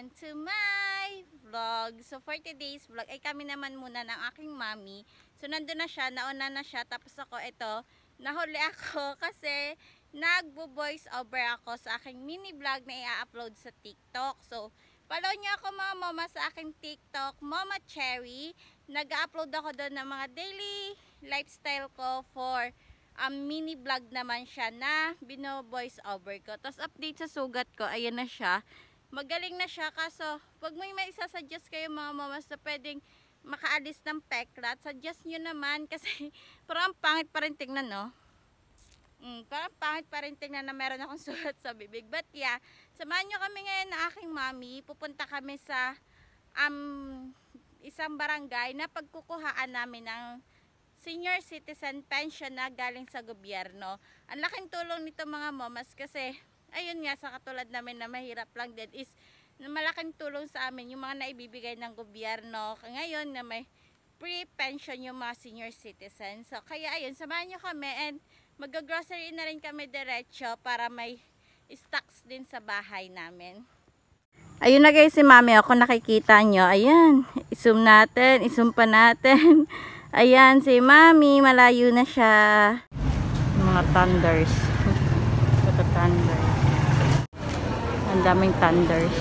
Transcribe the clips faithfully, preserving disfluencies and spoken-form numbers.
welcome to my vlog. So for today's vlog ay kami naman muna ng aking mommy. So nandun na siya, nauna na siya. Tapos ako ito, nahuli ako kasi nagbo-voice over ako sa aking mini vlog na i-upload sa TikTok. So follow niyo ako mga mama sa aking TikTok, Mama Cherry. Nag-upload ako doon ng mga daily lifestyle ko for um, mini vlog naman siya na bino-voice over ko. Tapos update sa sugat ko, ayan na siya. Magaling na siya, kaso pag may may isasuggest kayo mga mamas na pwedeng makaalis ng peklat, suggest nyo naman kasi parang pangit pa rin tingnan, no? Mm, parang pangit pa rin tingnan na meron akong sugat sa bibig. But yeah, samahan nyo kami ngayon na aking mami. Pupunta kami sa um, isang barangay na pagkukuhaan namin ng senior citizen pension na galing sa gobyerno. Ang laking tulong nito mga mamas kasi ayun nga, sa katulad namin na mahirap lang din is na malaking tulong sa amin yung mga naibibigay ng gobyerno ngayon na may free pension yung mga senior citizens. So kaya ayun, samahan nyo kami and mag-grocery na rin kami diretso para may stocks din sa bahay namin. Ayun na guys, si mami ako, nakikita nyo. Ayan, i-zoom natin, i-zoom pa natin. Ayan, si mami, malayo na siya. Mga thunders. Ito thunders. Ang daming thunders.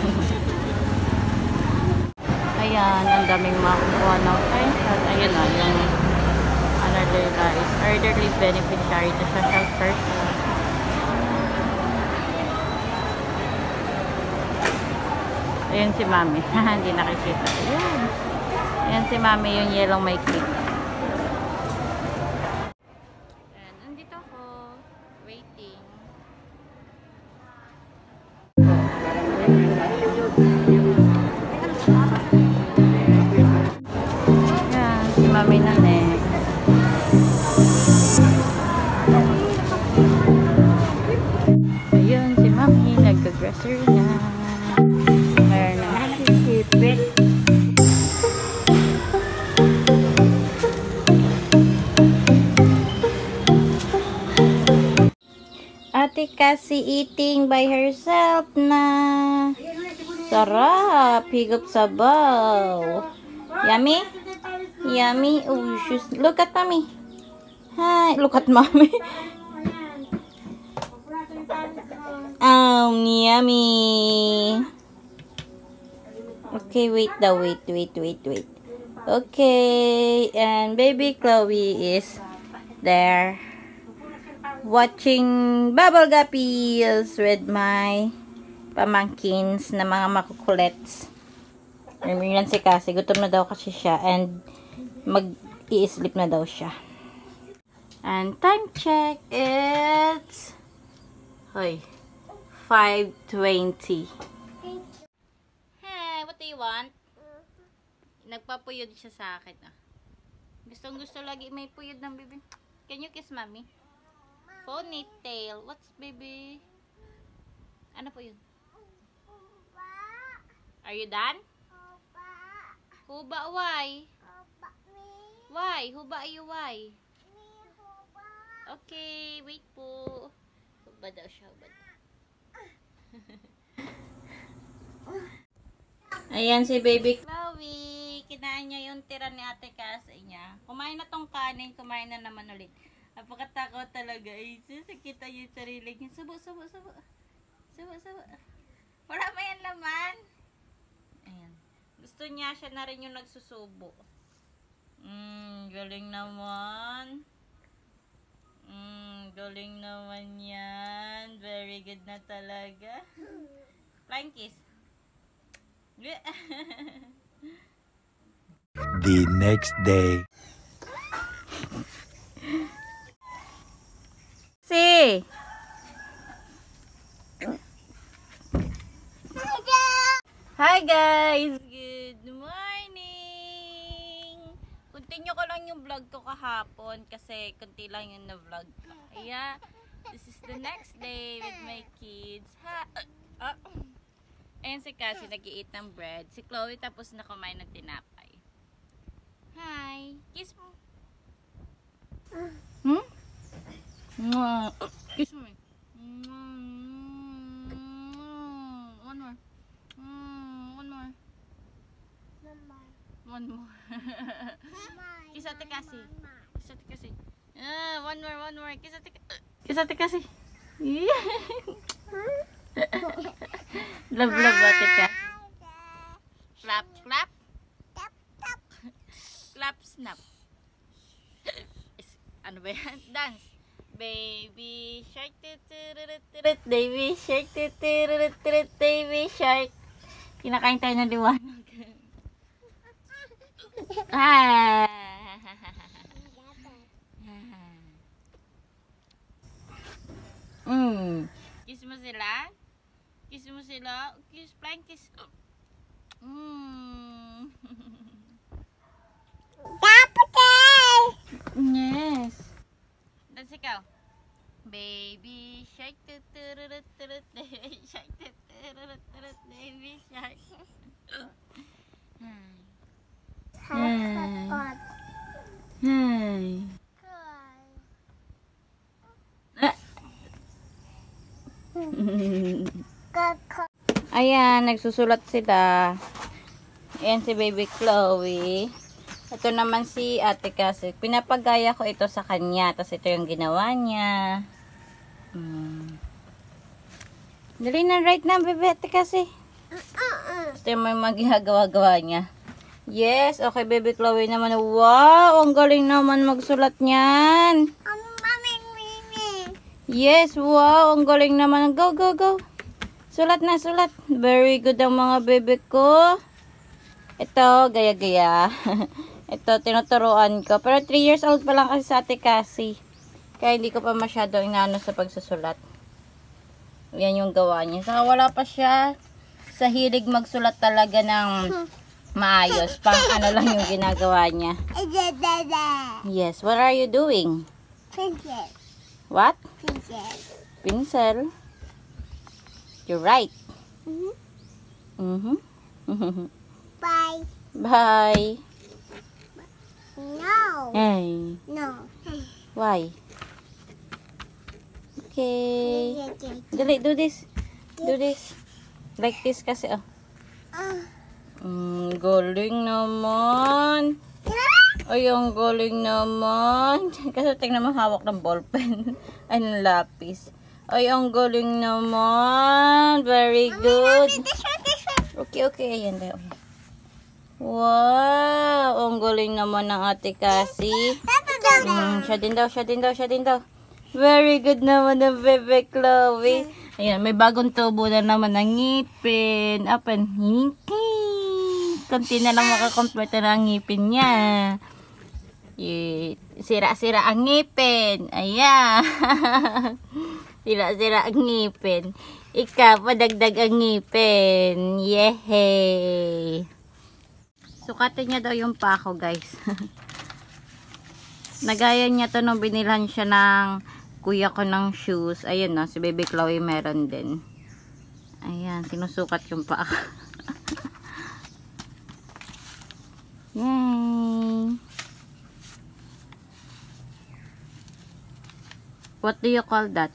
Ayan, ang daming makukuha ng pension. Ayan na, yung another guys, elderly beneficiary to social person. Ayan si mami. Hindi nakikita. Ayan. Ayan si mami, yung yellow may clip. Ayan, nandito ako. Waiting. Ayan, si mami na next. Ayun, si mami, nag-grocery na. Meron na nakikipit. Ate kasi eating by herself na. Sarap. Higop sabaw. Yummy? Yummy. Oh, shoes. Look at mommy. Hi. Look at mommy. Um, yummy. Okay, wait daw. Wait, wait, wait, wait. Okay. And baby Chloe is there. Watching bubble guppies with my pamangkins na mga makukulets. Yan si Cassie. Gutom na daw kasi siya and mag-i-sleep na daw siya. And time check, it's Hoy, five twenty. Hey, what do you want? Nagpapuyod siya sa akin. Ah. Gustong gusto lagi may puyod ng baby. Can you kiss mommy? Ponytail. What's baby? Ano po yun? Huba. Are you done? Huba. Huba, why? Huba me. Why? Huba you, why? Me, huba. Okay, wait po. Huba daw siya, huba daw. Ayan si baby Chloe. Kinain niya yung tira ni ate kasi niya. Kumain na tong kanin, kumain na naman ulit. Napakatakot talaga. Ay, sasakita yung sarili niya. Subo, subo, subo. Subo, subo. Wala ba yan laman? Ayan. Gusto niya, siya na rin yung nagsusubo. Mm, galing naman. Mm, galing naman yan. Very good na talaga. Flying kiss. The next day. See. Hi guys, good morning. Continue ko lang yung vlog ko kahapon kasi kunti lang yung na-vlog ko. Yeah, this is the next day with my kids. Ha. Uh, Ayan si Cassie nag-i-eat ng bread. Si Chloe tapos na kumain ng tinapay. Hi, kiss mo. Hmm? Kiss me. One more. one more. Kiss Ate Cassie. Kiss Ate Cassie. Ah, one more, one more. Kiss Ate Cassie. Kiss Ate Cassie. Love, love Ate Cassie. Clap, clap. Clap, snap. Ano ba yan? Dance. Baby shark, tut-tut-tut-tut, baby shark, tut-tut-tut-tut, baby shark. Kinakain tayo ng liwanag. Ah. Mm. Kiss mo sila? Kiss mo sila? Kiss, flying kiss. Mm. Yes. Dance ikaw. Baby shark, tut-tut-tut-tut, baby shark, tut-tut-tut-tut, baby shark. Hi. Hi. Ayan, nagsusulat sila. Ayan si Baby Chloe. Ito naman si Ate Cassie. Pinapagaya ko ito sa kanya. Tapos ito yung ginawa niya. Hmm. Dali na, right na, Baby Ate Cassie. Ito yung may magagawa-gawa niya. Yes, okay, Baby Chloe naman. Wow, ang galing naman magsulat niyan. Yes, wow, ang galing naman. Go, go, go. Sulat na, sulat. Very good ang mga bebe ko. Ito, gaya-gaya. Ito, tinuturuan ko. Pero three years old pa lang kasi sa Ate Cassie. Kaya hindi ko pa masyado inaano sa pagsusulat. Yan yung gawa niya. Saka wala pa siya sa hilig magsulat talaga ng maayos. Pang ano lang yung ginagawa niya. Yes, what are you doing? Pencil. What? Pencil. Pencil. You're right. Mm-hmm. Mm-hmm. Bye. Bye. No. Hey. No. Why? Okay. Dali, do this. Do this. Like this kasi, oh. Ah. Mm, galing naman. Ay, ang galing naman. Kasi tingnan mo, hawak ng ballpen. Ay, ng lapis. Ay, ang galing naman. Very good. Okay, okay. Ayan daw. Wow. Ang galing naman ng Ate Cassie. Mm, siya din daw, siya din daw, siya din daw. Very good naman ng Bebe Chloe. Ayan, may bagong tubo na naman ng ngipin. Up and hinting. Kunti na lang makakomplete na ang ngipin niya. Sira-sira ang ngipin. Ayan. Sira-sira ang ngipin. Ikaw, padagdag ang ngipin. Yehey. Sukatin niya daw yung pako, guys. Nagaya niya to nung binilhan siya ng kuya ko ng shoes. Ayun na, si Baby Chloe meron din. Ayan, sinusukat yung pako. Yay! What do you call that?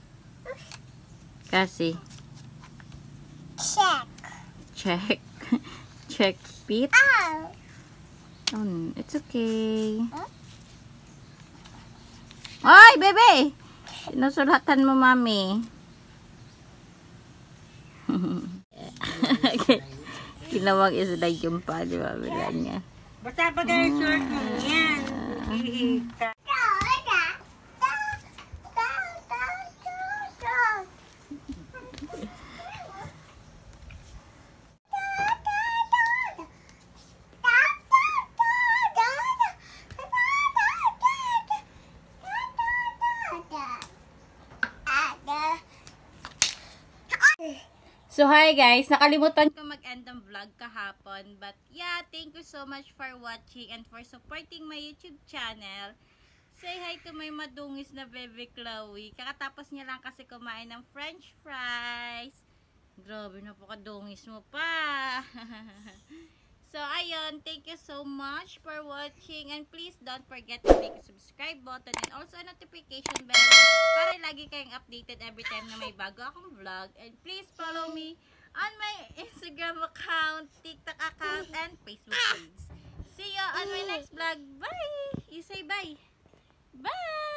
Cassie? Check. Check. Check feet? Oh. Oh, it's okay. Huh? Oy, bebe! Sinusulatan mo, mami. Ginawang islide yung pa, di ba? Bila niya. Basta pag ang short mo yan. Ihika. So, hi guys! Nakalimutan ko mag-end ang vlog kahapon. But, yeah, thank you so much for watching and for supporting my YouTube channel. Say hi to my madungis na Bebe Chloe. Kakatapos niya lang kasi kumain ng french fries. Grabe, napakadungis mo pa. So, ayun, thank you so much for watching. And please don't forget to click the subscribe button and also a notification bell para lagi kayong updated every time na may bago akong vlog. And please follow me on my Instagram account, TikTok account, and Facebook page. vlog. Bye! You say bye. Bye!